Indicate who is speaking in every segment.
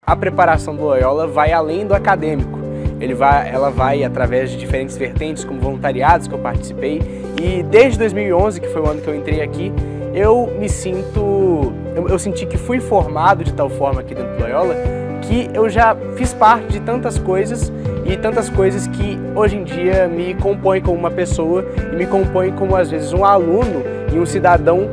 Speaker 1: a preparação do Loyola vai além do acadêmico. Ela vai através de diferentes vertentes, como voluntariados que eu participei, e desde 2011, que foi o ano que eu entrei aqui, eu senti que fui formado de tal forma aqui dentro do Loyola, que eu já fiz parte de tantas coisas, e tantas coisas que hoje em dia me compõem como uma pessoa e me compõem como às vezes um aluno e um cidadão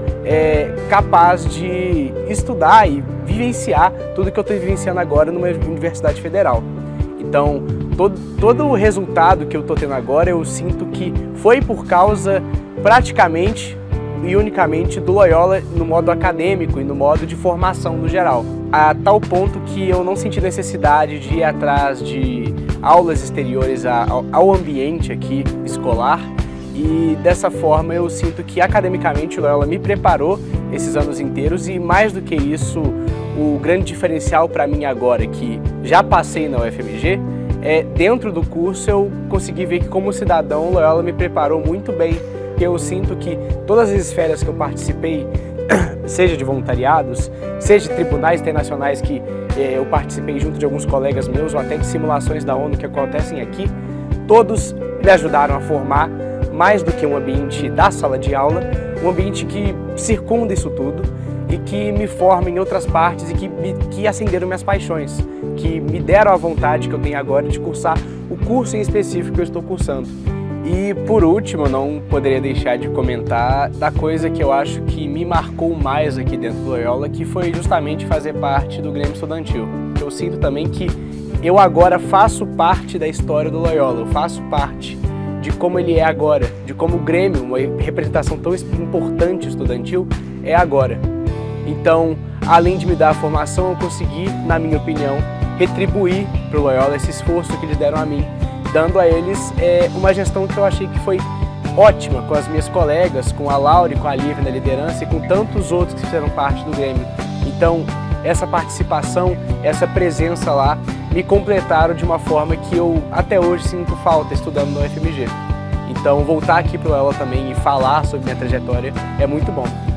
Speaker 1: capaz de estudar e vivenciar tudo que eu estou vivenciando agora numa universidade federal. Então, todo o resultado que eu estou tendo agora, eu sinto que foi por causa praticamente e unicamente do Loyola no modo acadêmico e no modo de formação no geral. A tal ponto que eu não senti necessidade de ir atrás de aulas exteriores ao ambiente aqui escolar, e dessa forma eu sinto que academicamente o Loyola me preparou esses anos inteiros, e mais do que isso, o grande diferencial para mim agora, que já passei na UFMG, dentro do curso eu consegui ver que como cidadão o Loyola me preparou muito bem. Eu sinto que todas as esferas que eu participei, seja de voluntariados, seja de tribunais internacionais que eu participei junto de alguns colegas meus, ou até de simulações da ONU que acontecem aqui, todos me ajudaram a formar mais do que um ambiente da sala de aula, um ambiente que circunda isso tudo e que me forma em outras partes e que acenderam minhas paixões, que me deram a vontade que eu tenho agora de cursar o curso em específico que eu estou cursando. E por último, eu não poderia deixar de comentar da coisa que eu acho que me marcou mais aqui dentro do Loyola, que foi justamente fazer parte do Grêmio Estudantil. Eu sinto também que eu agora faço parte da história do Loyola, eu faço parte de como ele é agora, de como o Grêmio, uma representação tão importante estudantil, é agora. Então, além de me dar a formação, eu consegui, na minha opinião, retribuir para o Loyola esse esforço que eles deram a mim, dando a eles uma gestão que eu achei que foi ótima com as minhas colegas, com a Laura e com a Lívia na liderança e com tantos outros que fizeram parte do Grêmio. Então, essa participação, essa presença lá, me completaram de uma forma que eu até hoje sinto falta estudando no UFMG. Então, voltar aqui para o Loyola também e falar sobre minha trajetória é muito bom.